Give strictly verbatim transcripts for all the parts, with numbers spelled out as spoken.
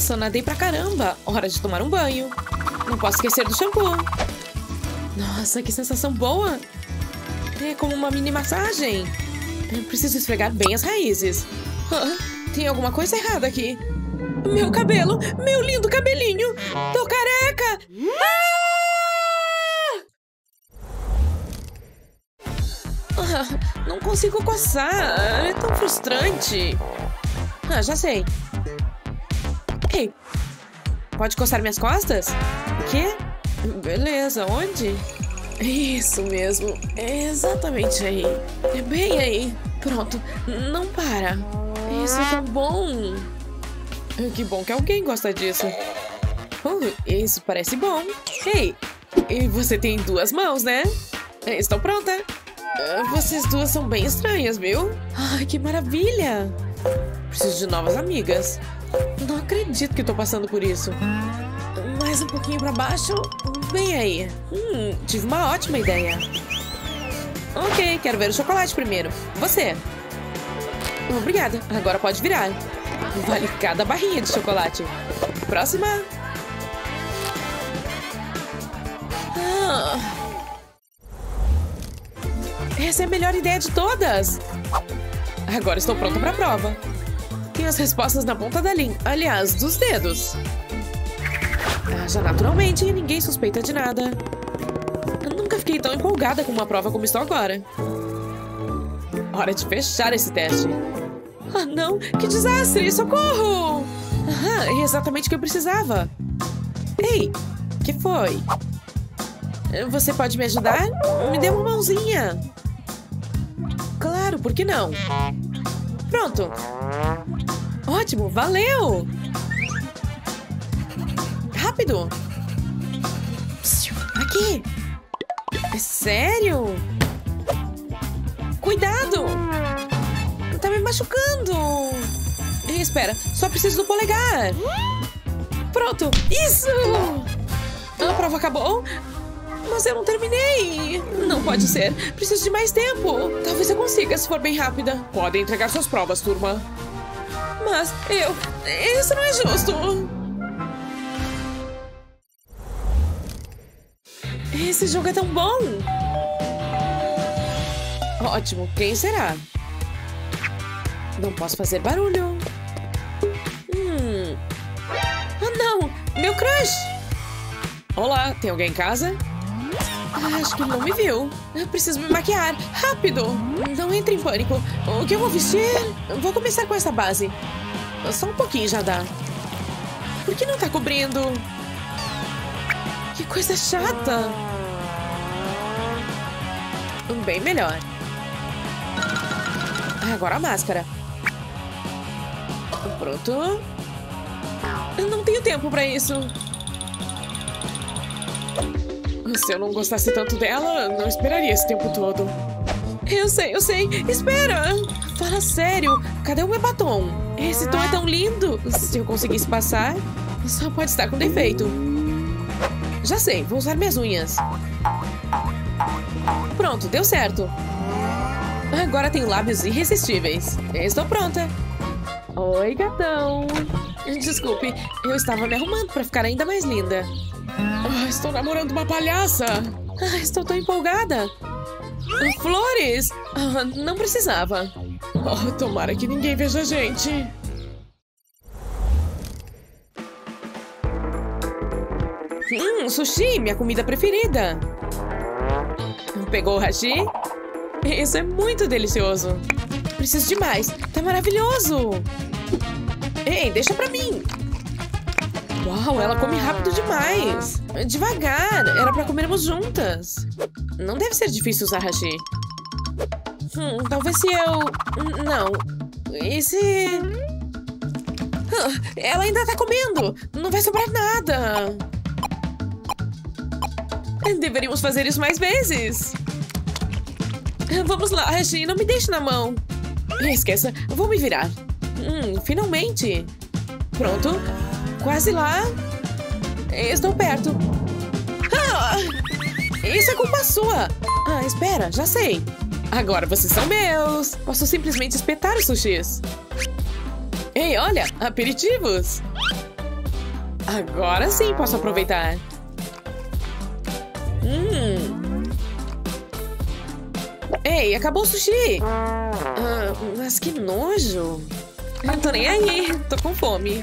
Nossa, nadei pra caramba. Hora de tomar um banho. Não posso esquecer do shampoo. Nossa, que sensação boa. É como uma mini massagem. Eu preciso esfregar bem as raízes. Ah, tem alguma coisa errada aqui. Meu cabelo! Meu lindo cabelinho! Tô careca! Ah! Ah, não consigo coçar. É tão frustrante. Ah, já sei. Ei, pode coçar minhas costas? O quê? Beleza, onde? Isso mesmo. É exatamente aí. É bem aí. Pronto. Não para. Isso é tão bom. Que bom que alguém gosta disso. Oh, isso parece bom. Ei, e você tem duas mãos, né? Estou pronta. Vocês duas são bem estranhas, viu? Ai, que maravilha. Preciso de novas amigas. Não acredito que estou passando por isso. Mais um pouquinho pra baixo. Bem aí. Hum, tive uma ótima ideia. Ok, quero ver o chocolate primeiro. Você. Obrigada. Agora pode virar. Vale cada barrinha de chocolate. Próxima. Ah. Essa é a melhor ideia de todas. Agora estou pronta para a prova. Tenho as respostas na ponta da língua. Aliás, dos dedos. Ah, já naturalmente, ninguém suspeita de nada. Eu nunca fiquei tão empolgada com uma prova como estou agora. Hora de fechar esse teste. Ah, não! Que desastre! Socorro! Ah, é exatamente o que eu precisava. Ei, que foi? Você pode me ajudar? Me dê uma mãozinha. Claro, por que não? Pronto. Ótimo, valeu! Rápido! Aqui! É sério? Cuidado! Tá me machucando! Ei, espera, só preciso do polegar! Pronto! Isso! A prova acabou? Mas eu não terminei! Não pode ser! Preciso de mais tempo! Talvez eu consiga, se for bem rápida. Podem entregar suas provas, turma. Mas eu... Isso não é justo! Esse jogo é tão bom! Ótimo, quem será? Não posso fazer barulho. Hum. Ah, não! Meu crush! Olá, tem alguém em casa? Ah, acho que ele não me viu. Eu preciso me maquiar. Rápido! Não entre em pânico. O que eu vou vestir? Vou começar com essa base. Só um pouquinho já dá. Por que não tá cobrindo? Que coisa chata! Bem melhor. Agora a máscara. Pronto. Eu não tenho tempo pra isso. Se eu não gostasse tanto dela, não esperaria esse tempo todo. Eu sei, eu sei. Espera! Fala sério. Cadê o meu batom? Esse tom é tão lindo. Se eu conseguisse passar, só pode estar com defeito. Já sei, vou usar minhas unhas. Pronto, deu certo. Agora tenho lábios irresistíveis. Estou pronta. Oi, gatão. Desculpe, eu estava me arrumando para ficar ainda mais linda. Oh, estou namorando uma palhaça. Ah, estou tão empolgada. Flores? Ah, não precisava. Oh, tomara que ninguém veja a gente. Hum, sushi, minha comida preferida. Pegou o hashi? Isso é muito delicioso. Preciso de mais. Tá maravilhoso. Ei, deixa pra mim. Uau, ela come rápido demais. Devagar, era pra comermos juntas. Não deve ser difícil usar hashi. Hum, talvez se eu... Não. E se... Ah, ela ainda tá comendo. Não vai sobrar nada. Deveríamos fazer isso mais vezes. Vamos lá, hashi, não me deixe na mão. Esqueça, vou me virar. Hum, finalmente. Pronto. Quase lá. Estou perto. Ah, isso é culpa sua. Ah, espera, já sei. Agora vocês são meus. Posso simplesmente espetar os sushis. Ei, olha, aperitivos. Agora sim posso aproveitar. Hum. Ei, acabou o sushi. Ah, mas que nojo. Não tô nem aí, tô com fome.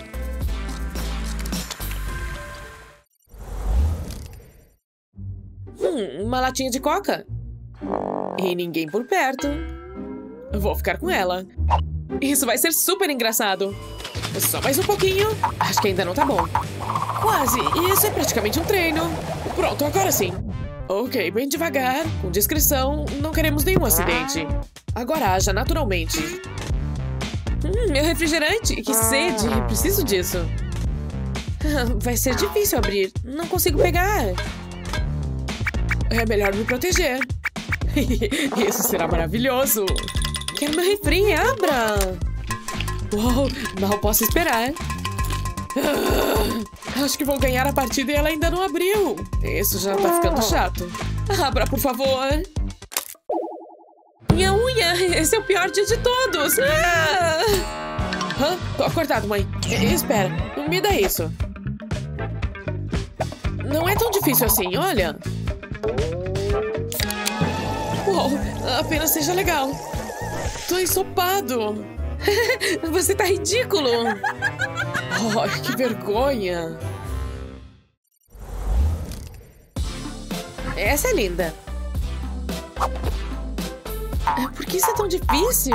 Hum, uma latinha de coca. E ninguém por perto. Vou ficar com ela. Isso vai ser super engraçado. Só mais um pouquinho. Acho que ainda não tá bom. Quase. Isso é praticamente um treino. Pronto, agora sim. Ok, bem devagar, com discrição. Não queremos nenhum acidente. Agora haja naturalmente. Hum, meu refrigerante. Que sede. Preciso disso. Vai ser difícil abrir. Não consigo pegar. É melhor me proteger. Isso será maravilhoso. Quero meu refri, abra. Uou, mal posso esperar. Ah, acho que vou ganhar a partida e ela ainda não abriu. Isso já tá ficando chato. Abra, por favor. Minha unha, esse é o pior dia de todos. Ah! Hã? Tô acordado, mãe. E, espera, me dá isso. Não é tão difícil assim, olha. Uou, apenas seja legal. Tô ensopado. Você tá ridículo. Oh, que vergonha. Essa é linda. Por que isso é tão difícil?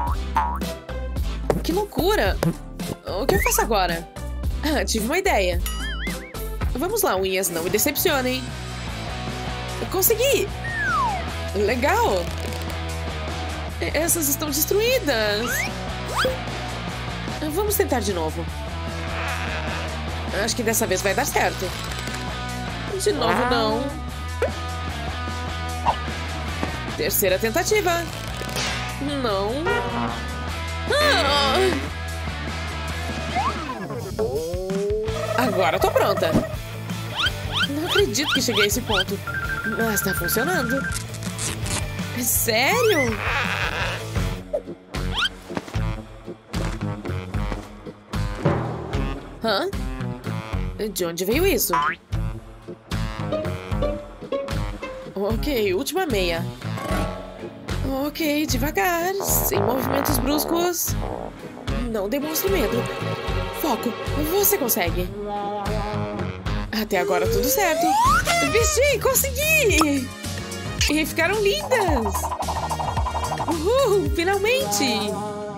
Que loucura. O que eu faço agora? Ah, tive uma ideia. Vamos lá, unhas, não me decepcionem. Consegui. Legal. Essas estão destruídas. Vamos tentar de novo. Acho que dessa vez vai dar certo. De novo, não. Terceira tentativa. Não. Ah! Agora tô pronta. Não acredito que cheguei a esse ponto. Mas tá funcionando. Sério? Hã? De onde veio isso? Ok, última meia. Ok, devagar, sem movimentos bruscos. Não demonstre medo. Foco, você consegue. Até agora tudo certo. Vesti, consegui! E ficaram lindas! Uhul, finalmente!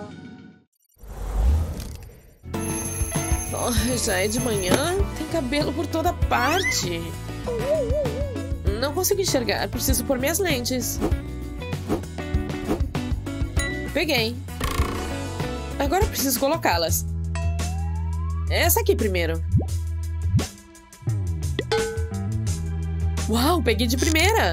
Oh, já é de manhã, tem cabelo por toda parte. Não consigo enxergar, preciso pôr minhas lentes. Peguei. Agora preciso colocá-las. Essa aqui primeiro. Uau, peguei de primeira!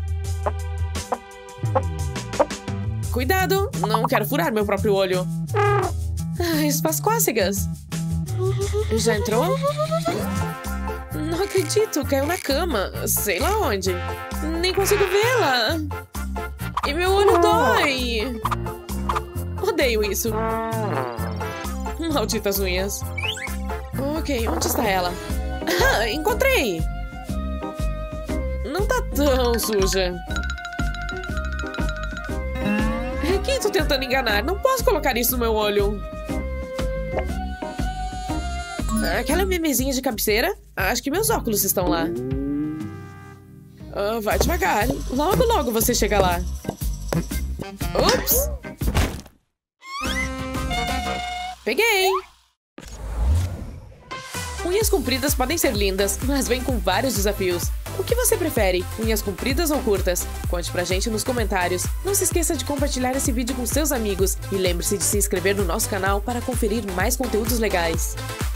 Cuidado, não quero furar meu próprio olho. Ah, isso faz cócegas. Já entrou? Não acredito, caiu na cama. Sei lá onde. Nem consigo vê-la. E meu olho dói. Odeio isso. Malditas unhas. Ok, onde está ela? Ah, encontrei. Não tá tão suja. Quem tô tentando enganar? Não posso colocar isso no meu olho. Aquela memezinha de cabeceira? Acho que meus óculos estão lá. Ah, vai devagar. Logo, logo você chega lá. Ups! Peguei! Unhas compridas podem ser lindas, mas vêm com vários desafios. O que você prefere? Unhas compridas ou curtas? Conte pra gente nos comentários. Não se esqueça de compartilhar esse vídeo com seus amigos. E lembre-se de se inscrever no nosso canal para conferir mais conteúdos legais.